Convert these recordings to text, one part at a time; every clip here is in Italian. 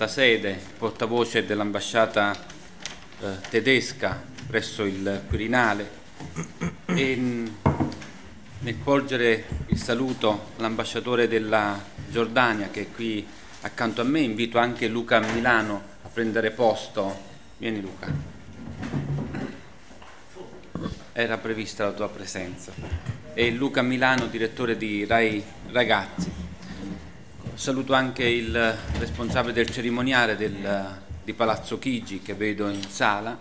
questa sede, portavoce dell'ambasciata tedesca presso il Quirinale, e nel porgere il saluto all'ambasciatore della Giordania che è qui accanto a me, invito anche Luca Milano a prendere posto. Vieni Luca. Era prevista la tua presenza. E Luca Milano, direttore di Rai Ragazzi. Saluto anche il responsabile del cerimoniale di Palazzo Chigi che vedo in sala.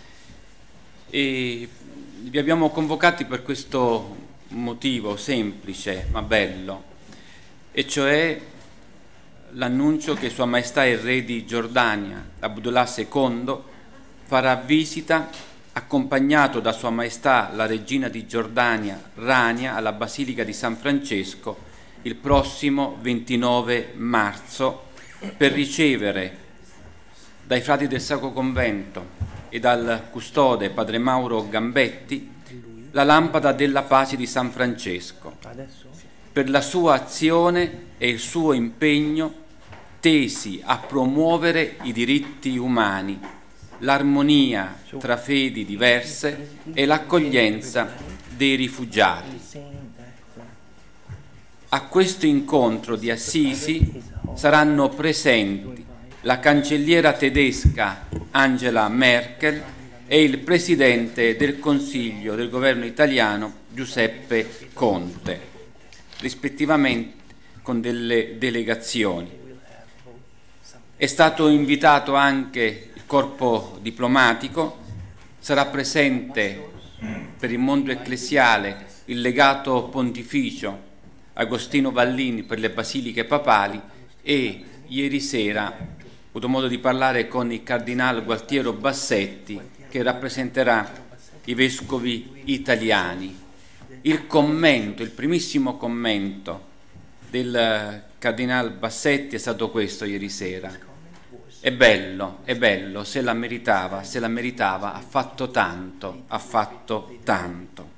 E vi abbiamo convocati per questo motivo semplice ma bello, e cioè l'annuncio che Sua Maestà il Re di Giordania, Abdullah II, farà visita accompagnato da Sua Maestà la Regina di Giordania Rania alla Basilica di San Francesco il prossimo 29 marzo per ricevere dai frati del Sacro Convento e dal custode Padre Mauro Gambetti la lampada della pace di San Francesco per la sua azione e il suo impegno tesi a promuovere i diritti umani, l'armonia tra fedi diverse e l'accoglienza dei rifugiati. A questo incontro di Assisi saranno presenti la cancelliera tedesca Angela Merkel e il presidente del Consiglio del governo italiano Giuseppe Conte, rispettivamente con delle delegazioni. È stato invitato anche il corpo diplomatico, sarà presente per il mondo ecclesiale il legato pontificio Agostino Vallini per le basiliche papali, e ieri sera ho avuto modo di parlare con il cardinale Gualtiero Bassetti che rappresenterà i vescovi italiani. Il commento, il primissimo commento del cardinale Bassetti è stato questo ieri sera: è bello, se la meritava, ha fatto tanto, ha fatto tanto.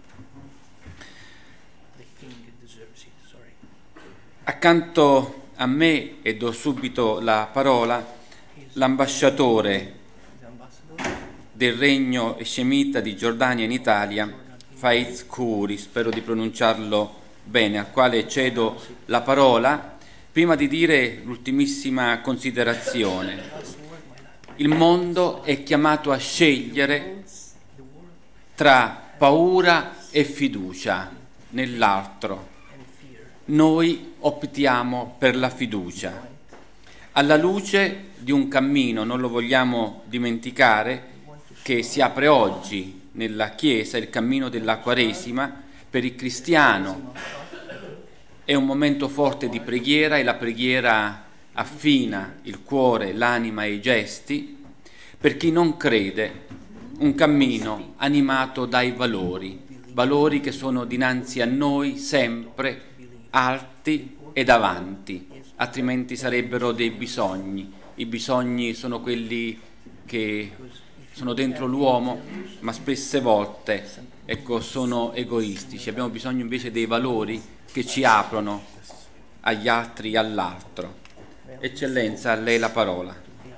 Accanto a me, e do subito la parola, l'ambasciatore del Regno Escemita di Giordania in Italia, Faiz Khoury, spero di pronunciarlo bene, al quale cedo la parola, prima di dire l'ultimissima considerazione. Il mondo è chiamato a scegliere tra paura e fiducia nell'altro. Noi optiamo per la fiducia. Alla luce di un cammino, non lo vogliamo dimenticare, che si apre oggi nella Chiesa, il cammino della Quaresima, per il cristiano è un momento forte di preghiera, e la preghiera affina il cuore, l'anima e i gesti. Per chi non crede, un cammino animato dai valori che sono dinanzi a noi sempre alti ed avanti, altrimenti sarebbero dei bisogni. I bisogni sono quelli che sono dentro l'uomo, ma spesse volte, sono egoistici. Abbiamo bisogno invece dei valori che ci aprono agli altri e all'altro. Eccellenza, a lei la parola.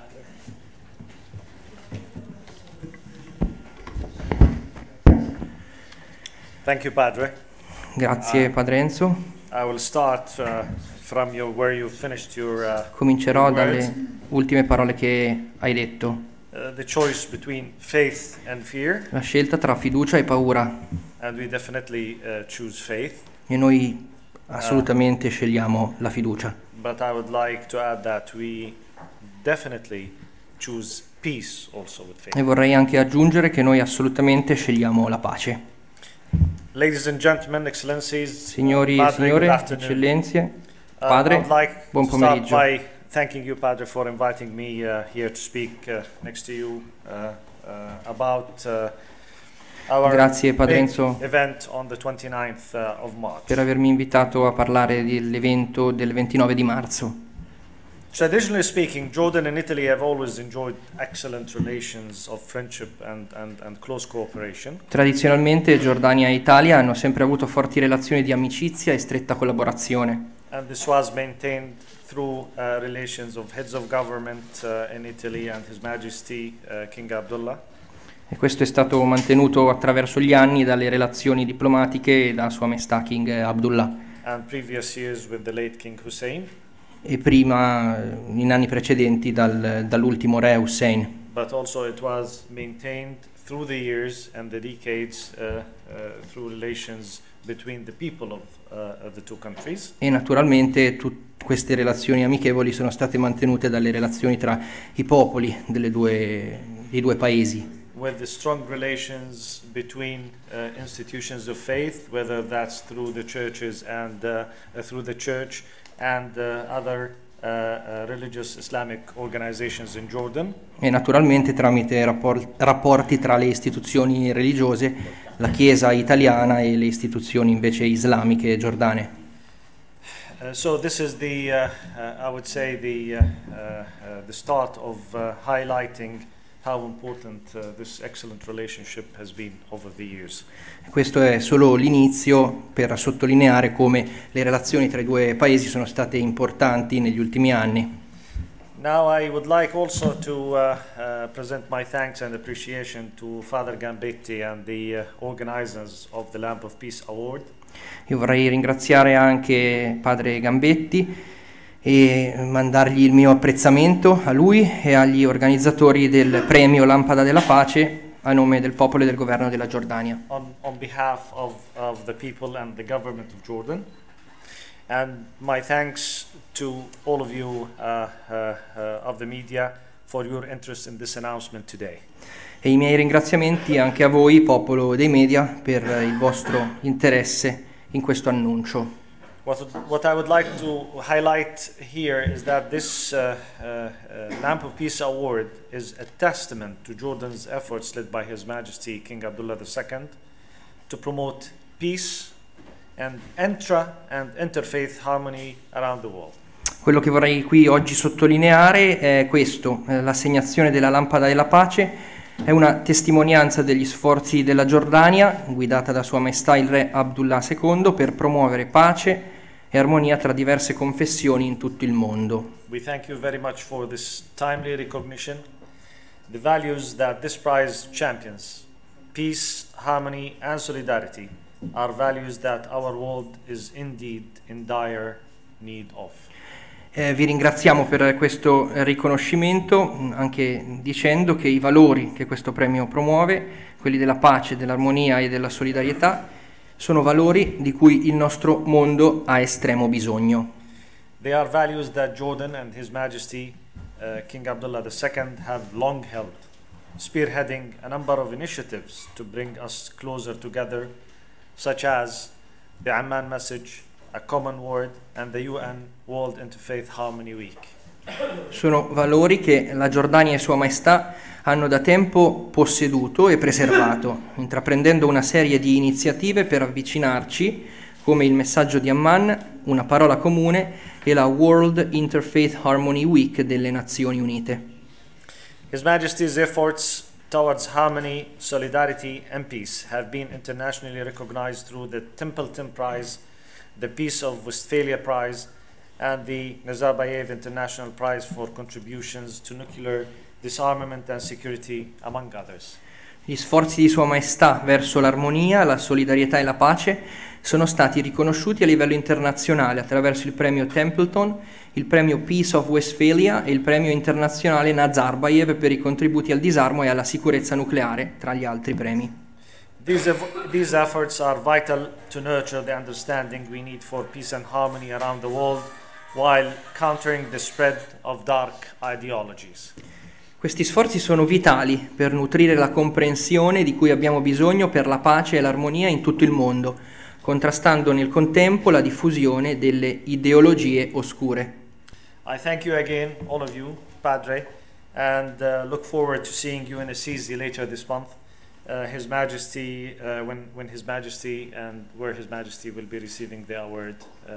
Thank you, Padre. Grazie, Padre Enzo. I will start from where you finished your Comincerò your words. dalle ultime parole che hai detto. The choice between faith and fear, La scelta tra fiducia e paura. and we definitely choose faith. E noi assolutamente scegliamo la fiducia. But I would like to add that we definitely choose peace also with faith. E vorrei anche aggiungere che noi assolutamente scegliamo la pace. Ladies and gentlemen, excellencies, Signori e Padre, signore, good afternoon. eccellenze, I Padre, would like buon to start pomeriggio. by thanking you, Padre, for inviting me here to speak next to you about our Grazie, Padre big Enzo, event on the 29th of March. per avermi invitato a parlare dell'evento del 29 di marzo. Traditionally speaking, Jordan and Italy have always enjoyed excellent relations of friendship and close cooperation. Tradizionalmente Giordania e Italia hanno sempre avuto forti relazioni di amicizia e stretta collaborazione. And this was maintained through relations of heads of government in Italy and His Majesty King Abdullah. E questo è stato mantenuto attraverso gli anni dalle relazioni diplomatiche da Sua Maestà King Abdullah. And previous years with the late King Hussein. E prima, in anni precedenti, dall'ultimo re Hussein. But also it was maintained through the years and the decades through relations between the people of the two countries. E naturalmente queste relazioni amichevoli sono state mantenute dalle relazioni tra i popoli dei due paesi. With the strong relations between institutions of faith, whether that's through the churches and through the church and other religious Islamic organizations in Jordan. E naturalmente tramite rapporti tra le istituzioni religiose, la Chiesa italiana e le istituzioni invece islamiche giordane. So this is I would say the start of highlighting how important this excellent relationship has been over the years. Questo è solo l'inizio per sottolineare come le relazioni tra i due paesi sono state importanti negli ultimi anni. Now I would like also to present my thanks and appreciation to Father Gambetti and the organizers of the Lamp of Peace Award. Io vorrei ringraziare anche Padre Gambetti e mandargli il mio apprezzamento a lui e agli organizzatori del premio Lampada della Pace a nome del popolo e del governo della Giordania. On behalf of the people and the government of Jordan. And my thanks to all of you of the media for your interest in this announcement today. E i miei ringraziamenti anche a voi, popolo dei media, per il vostro interesse in questo annuncio. What I would like to highlight here is that this Lamp of Peace Award is a testament to Jordan's efforts led by His Majesty King Abdullah II to promote peace and interfaith harmony around the world. Quello che vorrei qui oggi sottolineare è questo: l'assegnazione della Lampada della Pace è una testimonianza degli sforzi della Giordania, guidata da Sua Maestà il Re Abdullah II, per promuovere pace e armonia tra diverse confessioni in tutto il mondo. We thank you very much for this timely recognition. The values that this prize champions, peace, harmony and solidarity, are values that our world is indeed in dire need of. Vi ringraziamo per questo riconoscimento, anche dicendo che i valori che questo premio promuove, quelli della pace, dell'armonia e della solidarietà, sono valori di cui il nostro mondo ha estremo bisogno. They are values that Jordan and His Majesty King Abdullah II have long held, spearheading a number of initiatives to bring us closer together, such as the Amman Message, A Common Word and the UN World Interfaith Harmony Week. Sono valori che la Giordania e Sua Maestà hanno da tempo posseduto e preservato, intraprendendo una serie di iniziative per avvicinarci, come il messaggio di Amman, una parola comune e la World Interfaith Harmony Week delle Nazioni Unite. His Majesty's efforts towards harmony, solidarity and peace have been internationally recognized through the Templeton Prize, the Peace of Westphalia Prize and the Nazarbayev International Prize for contributions to nuclear disarmament and security, among others. Gli sforzi di Sua Maestà verso l'armonia, la solidarietà e la pace sono stati riconosciuti a livello internazionale attraverso il premio Templeton, il premio Peace of Westphalia e il premio internazionale Nazarbayev per i contributi al disarmo e alla sicurezza nucleare, tra gli altri premi. These efforts are vital to nurture the understanding we need for peace and harmony around the world while countering the spread of dark ideologies. Questi sforzi sono vitali per nutrire la comprensione di cui abbiamo bisogno per la pace e l'armonia in tutto il mondo, contrastando nel contempo la diffusione delle ideologie oscure. I thank you again, all of you, Padre, and look forward to seeing you in Assisi later this month. His Majesty, when His Majesty and where His Majesty will be receiving the award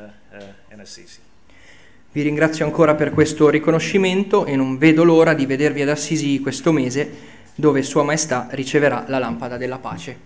in Assisi. Vi ringrazio ancora per questo riconoscimento e non vedo l'ora di vedervi ad Assisi questo mese, dove Sua Maestà riceverà la Lampada della Pace.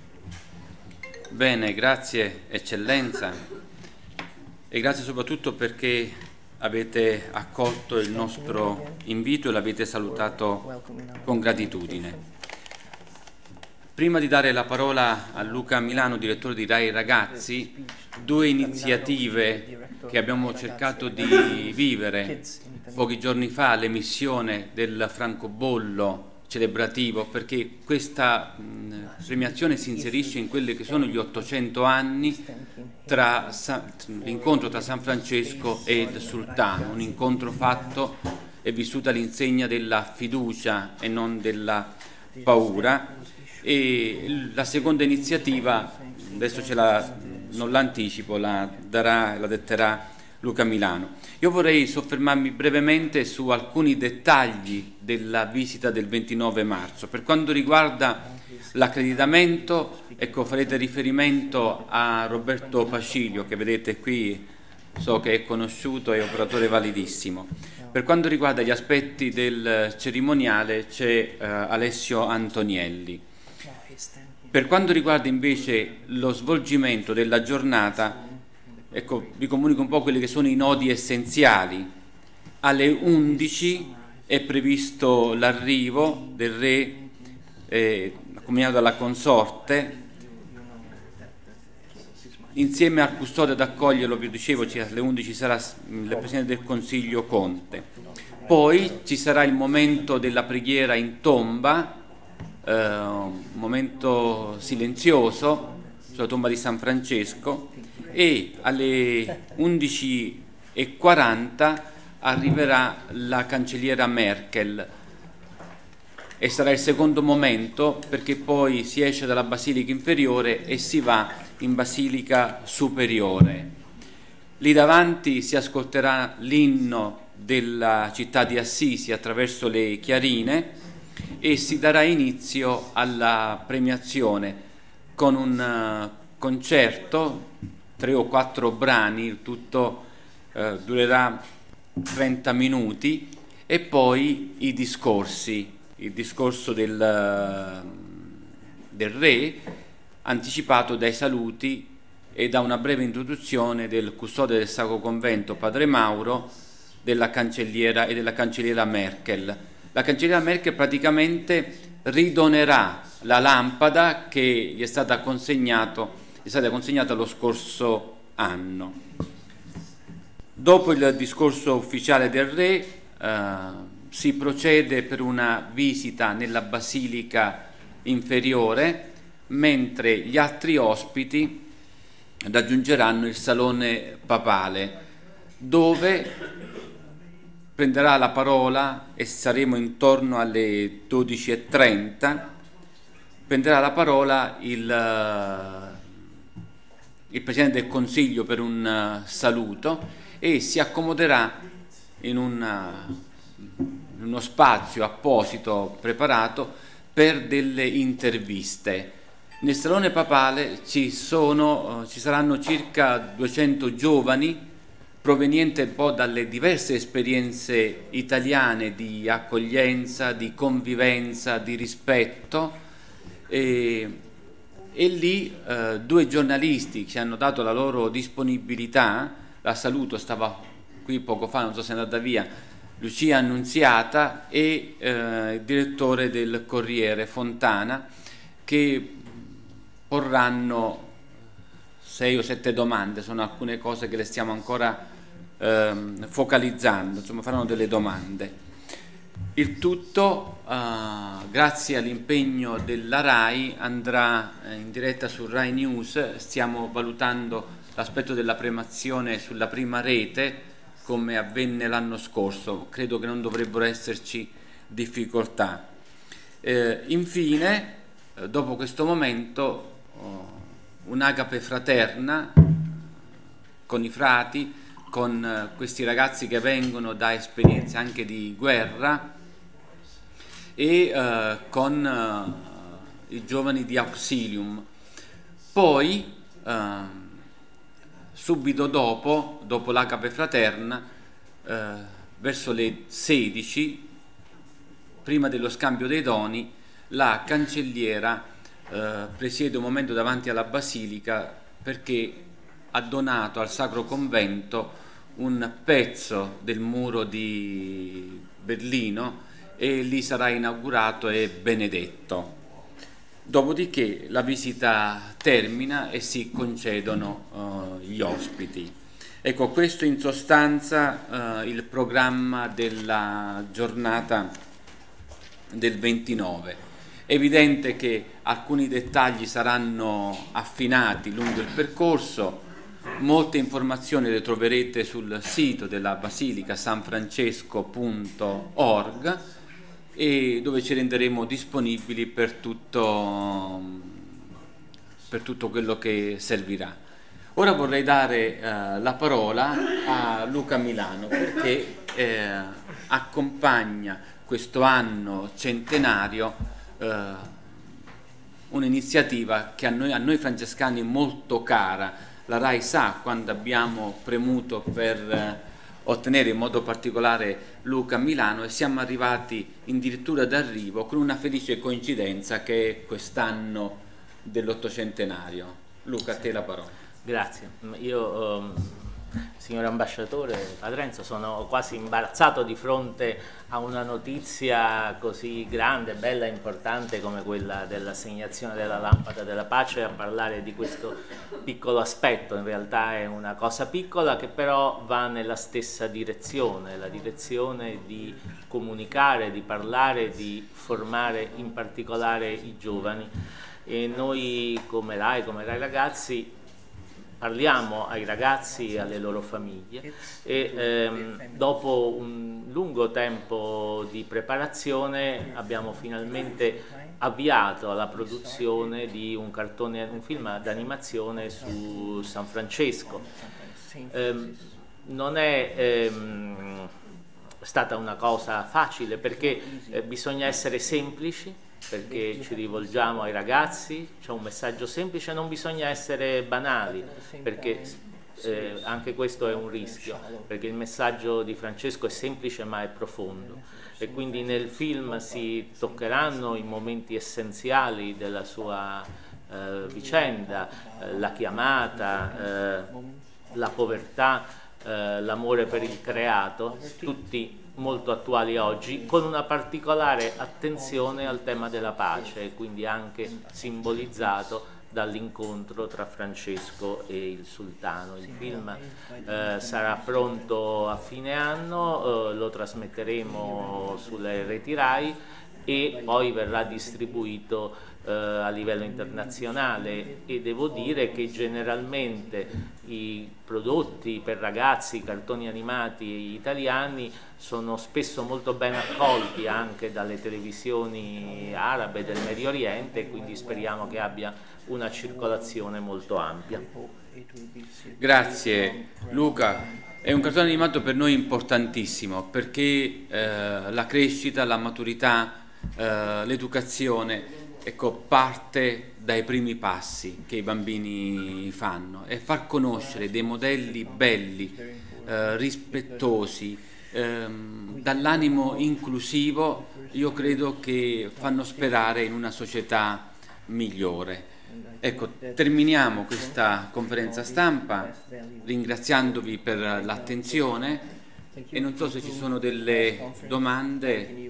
Bene, grazie Eccellenza e grazie soprattutto perché avete accolto il nostro invito e l'avete salutato con gratitudine. Prima di dare la parola a Luca Milano, direttore di Rai Ragazzi, due iniziative che abbiamo cercato di vivere pochi giorni fa, l'emissione del francobollo celebrativo, perché questa premiazione si inserisce in quelli che sono gli 800 anni tra l'incontro tra San Francesco ed Sultano, un incontro fatto e vissuto all'insegna della fiducia e non della paura. E la seconda iniziativa, adesso non l'anticipo, la detterà Luca Milano. Io vorrei soffermarmi brevemente su alcuni dettagli della visita del 29 marzo. Per quanto riguarda l'accreditamento, ecco, farete riferimento a Roberto Pacilio, che vedete qui, so che è conosciuto, è operatore validissimo. Per quanto riguarda gli aspetti del cerimoniale c'è Alessio Antonielli. Per quanto riguarda invece lo svolgimento della giornata, ecco, vi comunico un po' quelli che sono i nodi essenziali. Alle 11 è previsto l'arrivo del re accompagnato dalla consorte, insieme al custode ad accoglierlo, vi dicevo, alle 11 sarà il Presidente del Consiglio Conte. Poi ci sarà il momento della preghiera in tomba, un momento silenzioso sulla tomba di San Francesco, e alle 11:40 arriverà la cancelliera Merkel e sarà il secondo momento, perché poi si esce dalla Basilica Inferiore e si va in Basilica Superiore. Lì davanti si ascolterà l'inno della città di Assisi attraverso le chiarine e si darà inizio alla premiazione con un concerto, 3 o 4 brani, il tutto durerà 30 minuti, e poi i discorsi, il discorso del re, anticipato dai saluti e da una breve introduzione del custode del Sacro Convento, Padre Mauro, della cancelliera e della cancelliera Merkel. La cancelliera Merkel praticamente ridonerà la lampada che gli è stata consegnata lo scorso anno. Dopo il discorso ufficiale del re si procede per una visita nella Basilica Inferiore, mentre gli altri ospiti raggiungeranno il Salone Papale, dove prenderà la parola, e saremo intorno alle 12:30, prenderà la parola il Presidente del Consiglio per un saluto e si accomoderà in uno spazio apposito preparato per delle interviste. Nel Salone Papale ci saranno circa 200 giovani provenienti un po' dalle diverse esperienze italiane di accoglienza, di convivenza, di rispetto, e lì 2 giornalisti che hanno dato la loro disponibilità, la saluto, stava qui poco fa, non so se è andata via, Lucia Annunziata e il direttore del Corriere Fontana, che porranno 6 o 7 domande, sono alcune cose che le stiamo ancora focalizzando, insomma faranno delle domande. Il tutto, grazie all'impegno della RAI, andrà in diretta su Rai News. Stiamo valutando l'aspetto della premiazione sulla prima rete, come avvenne l'anno scorso. Credo che non dovrebbero esserci difficoltà. Infine, dopo questo momento, un'agape fraterna con i frati, con questi ragazzi che vengono da esperienze anche di guerra, e con i giovani di Auxilium. Poi subito dopo l'agape fraterna, verso le 16, prima dello scambio dei doni, la cancelliera presiede un momento davanti alla basilica, perché ha donato al Sacro Convento un pezzo del muro di Berlino e lì sarà inaugurato e benedetto. Dopodiché la visita termina e si concedono gli ospiti. Ecco, questo in sostanza il programma della giornata del 29. È evidente che alcuni dettagli saranno affinati lungo il percorso, molte informazioni le troverete sul sito della Basilica sanfrancesco.org e dove ci renderemo disponibili per tutto quello che servirà. Ora vorrei dare la parola a Luca Milano perché accompagna questo anno centenario un'iniziativa che a noi francescani è molto cara. La RAI sa quando abbiamo premuto per ottenere in modo particolare Luca Milano e siamo arrivati addirittura d'arrivo con una felice coincidenza che è quest'anno dell'800°. Luca, a te la parola. Grazie. Io, signor ambasciatore Padrenzo, sono quasi imbarazzato di fronte a una notizia così grande, bella e importante come quella dell'assegnazione della lampada della pace a parlare di questo piccolo aspetto. In realtà è una cosa piccola che però va nella stessa direzione, la direzione di comunicare, di parlare, di formare in particolare i giovani. E noi come RAI Ragazzi parliamo ai ragazzi e alle loro famiglie e dopo un lungo tempo di preparazione abbiamo finalmente avviato la produzione di un film d'animazione su San Francesco. Non è stata una cosa facile perché bisogna essere semplici, perché ci rivolgiamo ai ragazzi, c'è un messaggio semplice, non bisogna essere banali, perché anche questo è un rischio, perché il messaggio di Francesco è semplice ma è profondo e quindi nel film si toccheranno i momenti essenziali della sua vicenda, la chiamata, la povertà, l'amore per il creato, tutti molto attuali oggi, con una particolare attenzione al tema della pace e quindi anche simbolizzato dall'incontro tra Francesco e il sultano. Il film sarà pronto a fine anno, lo trasmetteremo sulle reti RAI e poi verrà distribuito a livello internazionale e devo dire che generalmente i prodotti per ragazzi, i cartoni animati italiani sono spesso molto ben accolti anche dalle televisioni arabe del Medio Oriente, quindi speriamo che abbia una circolazione molto ampia. Grazie Luca. È un cartone animato per noi importantissimo perché la crescita, la maturità, l'educazione, ecco, parte dai primi passi che i bambini fanno e far conoscere dei modelli belli, rispettosi, dall'animo inclusivo, io credo che fanno sperare in una società migliore. Ecco, terminiamo questa conferenza stampa ringraziandovi per l'attenzione e non so se ci sono delle domande.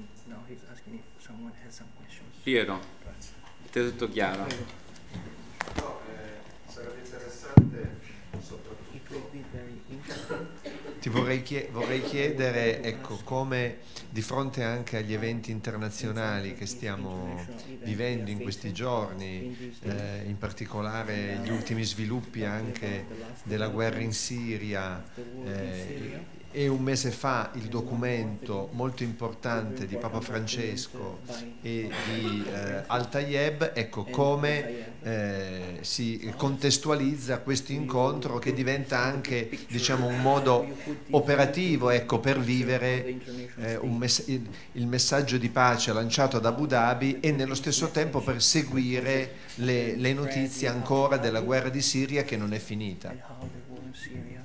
Piero, ti è tutto chiaro? No, sarebbe interessante soprattutto. Vorrei chiedere, ecco, come di fronte anche agli eventi internazionali che stiamo vivendo in questi giorni, in particolare gli ultimi sviluppi anche della guerra in Siria, e un mese fa il documento molto importante di Papa Francesco e di Al-Tayeb, ecco come si contestualizza questo incontro che diventa anche, diciamo, un modo operativo, ecco, per vivere il messaggio di pace lanciato ad Abu Dhabi e nello stesso tempo per seguire le notizie ancora della guerra di Siria che non è finita.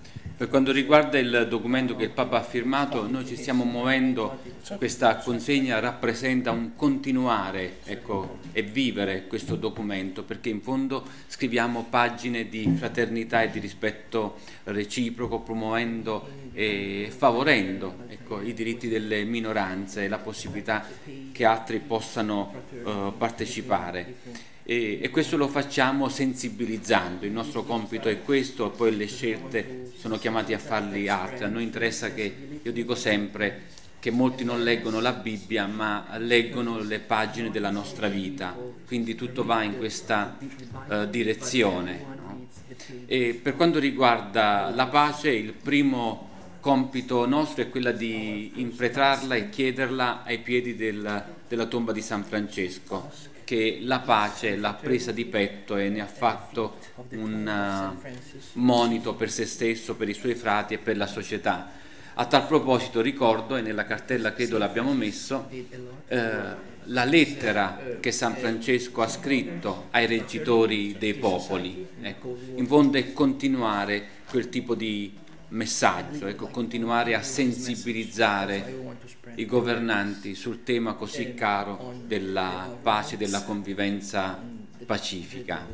Per quanto riguarda il documento che il Papa ha firmato, noi ci stiamo muovendo, questa consegna rappresenta un continuare, ecco, e vivere questo documento, perché in fondo scriviamo pagine di fraternità e di rispetto reciproco, promuovendo e favorendo, ecco, i diritti delle minoranze e la possibilità che altri possano partecipare. E questo lo facciamo sensibilizzando, il nostro compito è questo, e poi le scelte sono chiamati a farli altri. A noi interessa che, io dico sempre, che molti non leggono la Bibbia ma leggono le pagine della nostra vita, quindi tutto va in questa direzione, no? E per quanto riguarda la pace, il primo compito nostro è quella di impretrarla e chiederla ai piedi della tomba di San Francesco, che la pace l'ha presa di petto e ne ha fatto un monito per se stesso, per i suoi frati e per la società. A tal proposito ricordo, e nella cartella credo l'abbiamo messo, la lettera che San Francesco ha scritto ai reggitori dei popoli. Ecco, in fondo è continuare quel tipo di messaggio, ecco, continuare a sensibilizzare i governanti sul tema così caro della pace, della convivenza pacifica.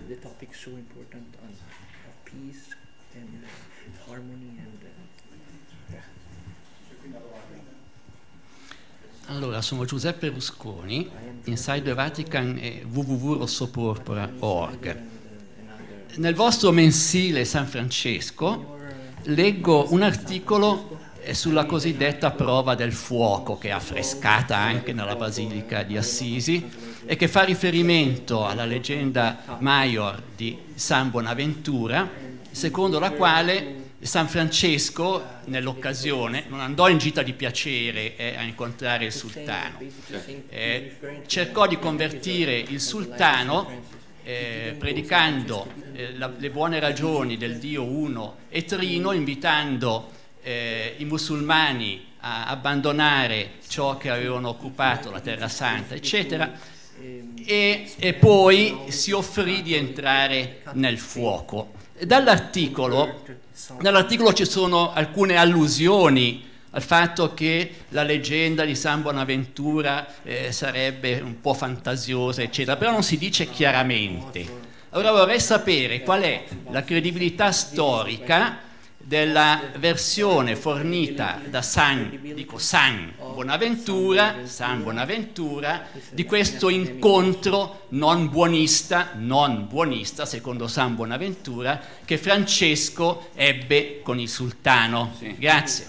Allora, sono Giuseppe Rusconi, Inside Vatican e www.rossoporpora.org. Nel vostro mensile San Francesco leggo un articolo sulla cosiddetta prova del fuoco, che è affrescata anche nella Basilica di Assisi e che fa riferimento alla leggenda Maior di San Bonaventura, secondo la quale San Francesco, nell'occasione, non andò in gita di piacere a incontrare il sultano, cercò di convertire il sultano predicando le buone ragioni del Dio uno e trino, invitando i musulmani a abbandonare ciò che avevano occupato, la Terra Santa, eccetera, e poi si offrì di entrare nel fuoco. Dall'articolo ci sono alcune allusioni al fatto che la leggenda di San Bonaventura sarebbe un po' fantasiosa, eccetera, però non si dice chiaramente. Allora vorrei sapere qual è la credibilità storica della versione fornita da San Bonaventura di questo incontro non buonista, secondo San Bonaventura, che Francesco ebbe con il sultano. Sì. Grazie.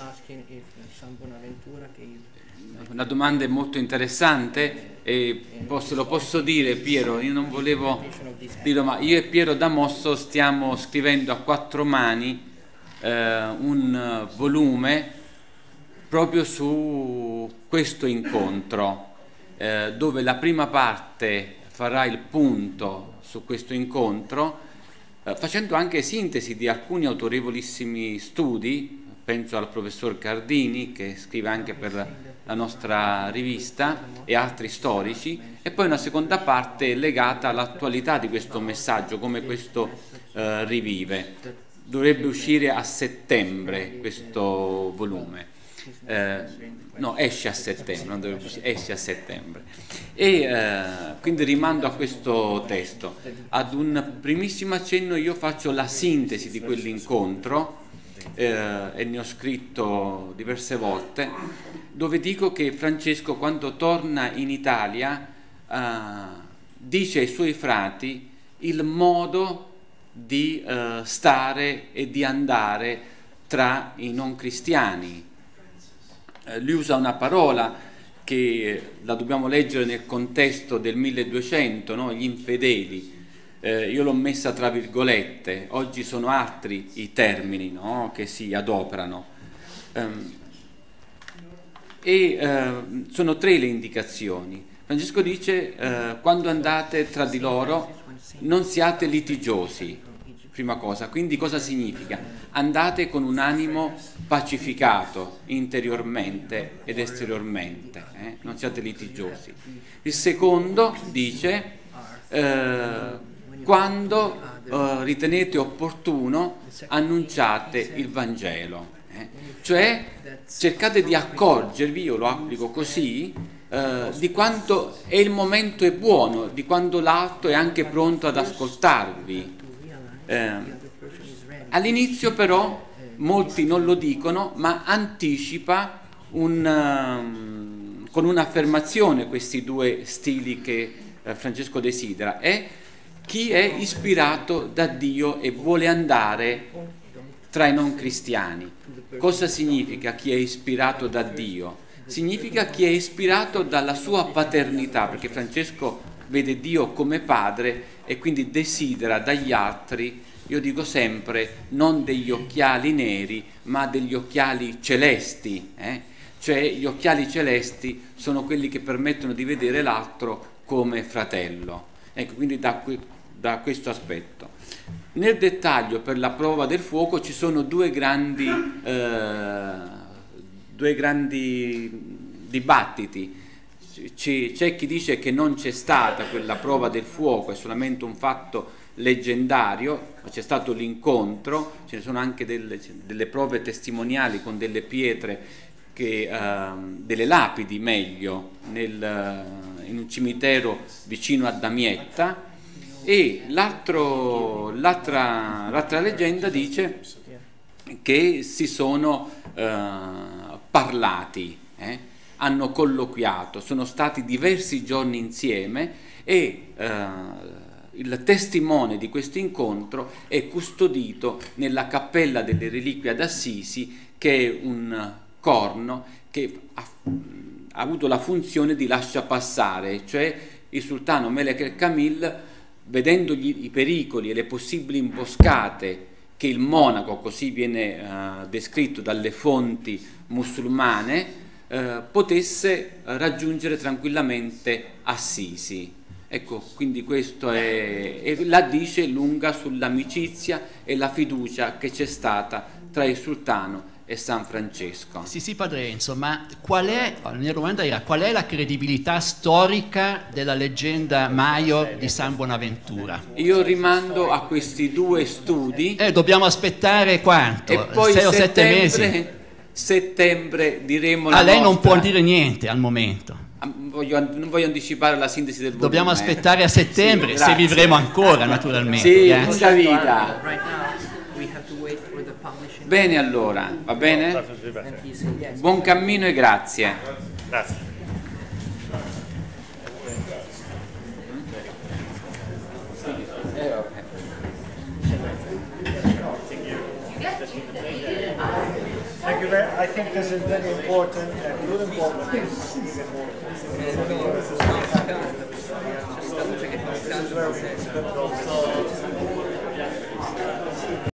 Una domanda molto interessante, e lo posso dire, Piero, io non volevo dirlo, ma io e Piero Damosso stiamo scrivendo a 4 mani un volume proprio su questo incontro, dove la prima parte farà il punto su questo incontro, facendo anche sintesi di alcuni autorevolissimi studi. Penso al professor Cardini, che scrive anche per la nostra rivista, e altri storici, e poi una seconda parte legata all'attualità di questo messaggio, come questo rivive. Dovrebbe uscire a settembre questo volume, no, esce a settembre, non dovrebbe uscire, esce a settembre, e quindi rimando a questo testo. Ad un primissimo accenno io faccio la sintesi di quell'incontro, e ne ho scritto diverse volte, dove dico che Francesco, quando torna in Italia, dice ai suoi frati il modo di stare e di andare tra i non cristiani. Lui usa una parola che la dobbiamo leggere nel contesto del 1200, no? Gli infedeli. Io l'ho messa tra virgolette, oggi sono altri i termini, no? Che si adoperano. Sono 3 le indicazioni. Francesco dice quando andate tra di loro non siate litigiosi, prima cosa. Quindi cosa significa? Andate con un animo pacificato interiormente ed esteriormente, non siate litigiosi. Il secondo dice quando ritenete opportuno, annunciate il Vangelo. Cioè cercate di accorgervi, io lo applico così, di quanto è il momento è buono, di quando l'altro è anche pronto ad ascoltarvi. All'inizio però molti non lo dicono, ma anticipa con un'affermazione questi due stili che Francesco desidera. È chi è ispirato da Dio e vuole andare tra i non cristiani. Cosa significa chi è ispirato da Dio? Significa chi è ispirato dalla sua paternità, perché Francesco vede Dio come padre e quindi desidera dagli altri, io dico sempre, non degli occhiali neri, ma degli occhiali celesti. Cioè gli occhiali celesti sono quelli che permettono di vedere l'altro come fratello. Ecco, quindi da questo aspetto. Nel dettaglio, per la prova del fuoco ci sono due grandi dibattiti. C'è chi dice che non c'è stata quella prova del fuoco, è solamente un fatto leggendario, ma c'è stato l'incontro, ce ne sono anche delle prove testimoniali con delle pietre, delle lapidi meglio, in un cimitero vicino a Damietta. E l'altra leggenda dice che si sono parlati, hanno colloquiato, sono stati diversi giorni insieme e il testimone di questo incontro è custodito nella Cappella delle Reliquie ad Assisi, che è un corno che ha avuto la funzione di lasciapassare, cioè il sultano Melek el-Kamil, vedendo i pericoli e le possibili imboscate che il monaco, così viene descritto dalle fonti musulmane, potesse raggiungere tranquillamente Assisi. Ecco, quindi questo la dice lunga sull'amicizia e la fiducia che c'è stata tra il sultano e San Francesco. Sì, padre Enzo, ma la mia domanda era qual è la credibilità storica della leggenda Maior di San Bonaventura? Io rimando a questi due studi. Dobbiamo aspettare quanto? E poi 6 o 7 mesi? Settembre diremo la lei nostra. non può dire niente al momento. Non voglio anticipare la sintesi del volume. Dobbiamo aspettare a settembre, sì, se vivremo ancora naturalmente. Sì, lunga vita. Right now we have to wait for the publishing. Bene, allora, va bene? And he said yes. Buon cammino e grazie. Grazie. Thank you very. I think this is very important and good important. This is where we